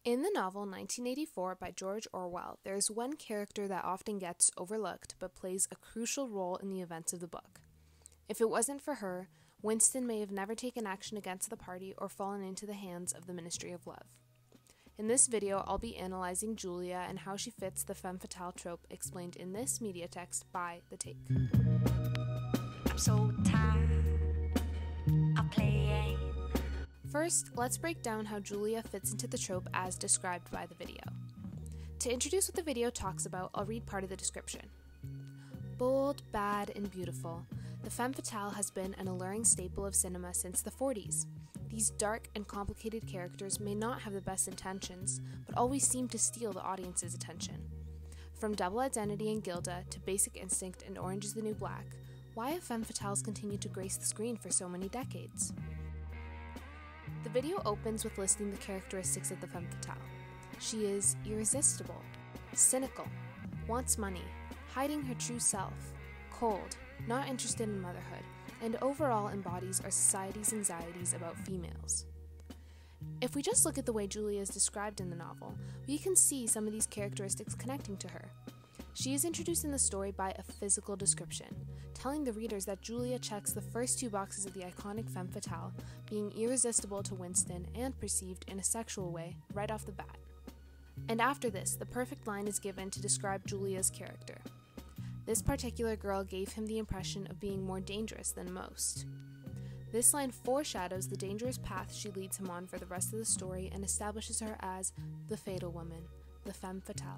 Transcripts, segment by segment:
In the novel 1984 by George Orwell, there is one character that often gets overlooked but plays a crucial role in the events of the book. If it wasn't for her, Winston may have never taken action against the party or fallen into the hands of the Ministry of Love. In this video, I'll be analyzing Julia and how she fits the femme fatale trope explained in this media text by The Take. I'm so tired of playing. First, let's break down how Julia fits into the trope as described by the video. To introduce what the video talks about, I'll read part of the description. Bold, bad, and beautiful, the femme fatale has been an alluring staple of cinema since the 40s. These dark and complicated characters may not have the best intentions, but always seem to steal the audience's attention. From Double Identity and Gilda to Basic Instinct and Orange is the New Black, why have femme fatales continued to grace the screen for so many decades? The video opens with listing the characteristics of the femme fatale. She is irresistible, cynical, wants money, hiding her true self, cold, not interested in motherhood, and overall embodies our society's anxieties about females. If we just look at the way Julia is described in the novel, we can see some of these characteristics connecting to her. She is introduced in the story by a physical description, telling the readers that Julia checks the first two boxes of the iconic femme fatale, being irresistible to Winston and perceived in a sexual way right off the bat. And after this, the perfect line is given to describe Julia's character. This particular girl gave him the impression of being more dangerous than most. This line foreshadows the dangerous path she leads him on for the rest of the story and establishes her as the fatal woman, the femme fatale.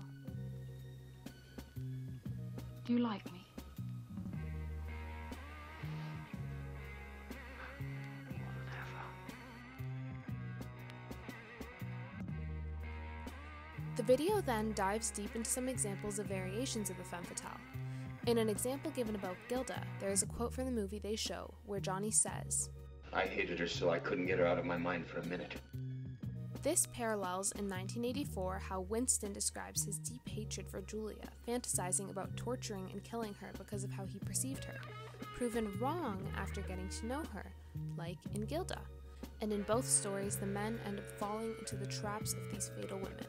Do you like me? The video then dives deep into some examples of variations of the femme fatale. In an example given about Gilda, there is a quote from the movie they show where Johnny says, "I hated her so I couldn't get her out of my mind for a minute." This parallels in 1984 how Winston describes his deep hatred for Julia, fantasizing about torturing and killing her because of how he perceived her, proven wrong after getting to know her, like in Gilda. And in both stories, the men end up falling into the traps of these fatal women.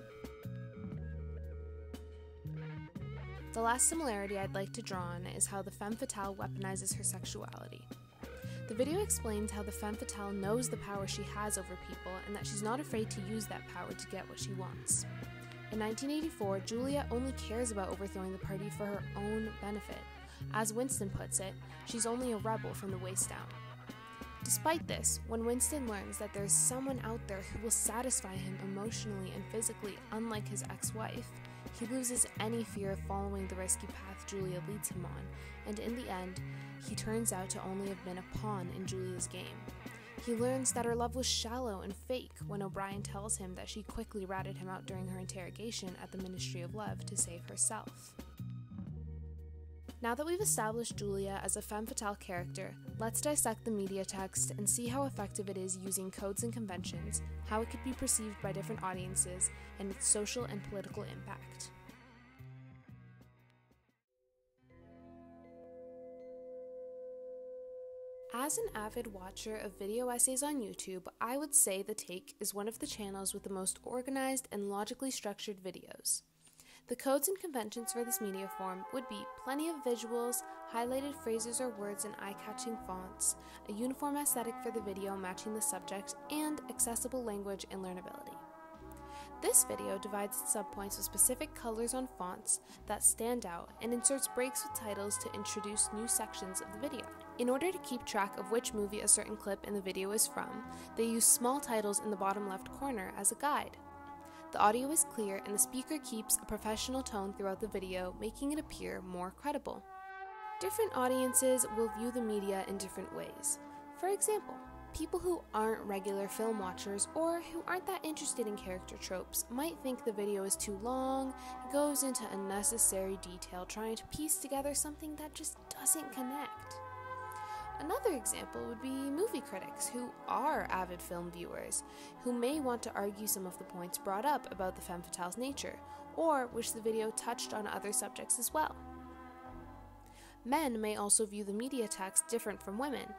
The last similarity I'd like to draw on is how the femme fatale weaponizes her sexuality. The video explains how the femme fatale knows the power she has over people and that she's not afraid to use that power to get what she wants. In 1984, Julia only cares about overthrowing the party for her own benefit. As Winston puts it, she's only a rebel from the waist down. Despite this, when Winston learns that there's someone out there who will satisfy him emotionally and physically unlike his ex-wife, he loses any fear of following the risky path Julia leads him on, and in the end, he turns out to only have been a pawn in Julia's game. He learns that her love was shallow and fake when O'Brien tells him that she quickly ratted him out during her interrogation at the Ministry of Love to save herself. Now that we've established Julia as a femme fatale character, let's dissect the media text and see how effective it is using codes and conventions, how it could be perceived by different audiences, and its social and political impact. As an avid watcher of video essays on YouTube, I would say The Take is one of the channels with the most organized and logically structured videos. The codes and conventions for this media form would be plenty of visuals, highlighted phrases or words in eye-catching fonts, a uniform aesthetic for the video matching the subject, and accessible language and learnability. This video divides its subpoints with specific colors on fonts that stand out and inserts breaks with titles to introduce new sections of the video. In order to keep track of which movie a certain clip in the video is from, they use small titles in the bottom left corner as a guide. The audio is clear and the speaker keeps a professional tone throughout the video, making it appear more credible. Different audiences will view the media in different ways. For example, people who aren't regular film watchers or who aren't that interested in character tropes might think the video is too long, it goes into unnecessary detail trying to piece together something that just doesn't connect. Another example would be movie critics who are avid film viewers, who may want to argue some of the points brought up about the femme fatale's nature, or wish the video touched on other subjects as well. Men may also view the media text different from women,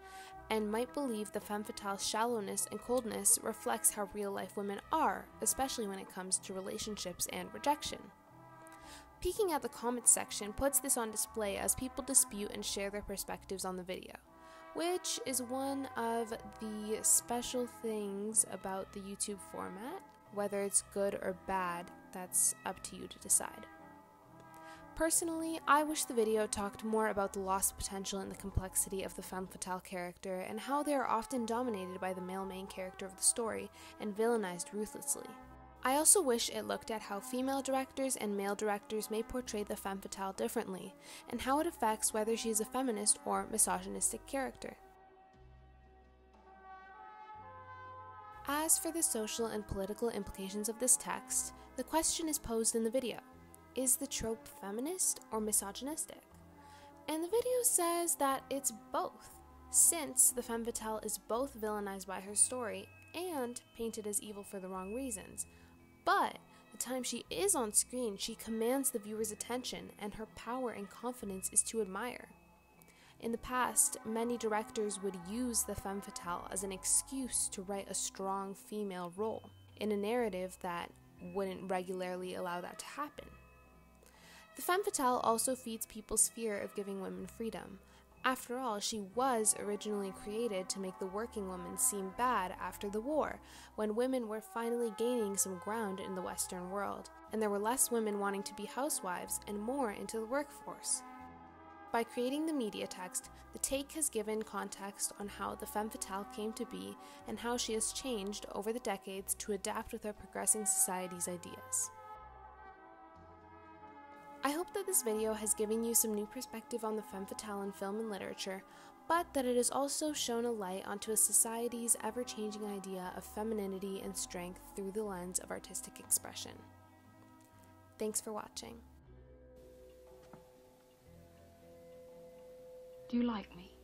and might believe the femme fatale's shallowness and coldness reflects how real-life women are, especially when it comes to relationships and rejection. Peeking at the comments section puts this on display as people dispute and share their perspectives on the video, which is one of the special things about the YouTube format. Whether it's good or bad, that's up to you to decide. Personally, I wish the video talked more about the lost potential and the complexity of the femme fatale character and how they are often dominated by the male main character of the story and villainized ruthlessly. I also wish it looked at how female directors and male directors may portray the femme fatale differently and how it affects whether she is a feminist or misogynistic character. As for the social and political implications of this text, the question is posed in the video. Is the trope feminist or misogynistic? And the video says that it's both, since the femme fatale is both villainized by her story and painted as evil for the wrong reasons. But the time she is on screen, she commands the viewer's attention, and her power and confidence is to admire. In the past, many directors would use the femme fatale as an excuse to write a strong female role in a narrative that wouldn't regularly allow that to happen. The femme fatale also feeds people's fear of giving women freedom. After all, she was originally created to make the working woman seem bad after the war, when women were finally gaining some ground in the Western world, and there were less women wanting to be housewives and more into the workforce. By creating the media text, the take has given context on how the femme fatale came to be and how she has changed over the decades to adapt with our progressing society's ideas. I hope that this video has given you some new perspective on the femme fatale in film and literature, but that it has also shown a light onto a society's ever-changing idea of femininity and strength through the lens of artistic expression. Thanks for watching. Do you like me?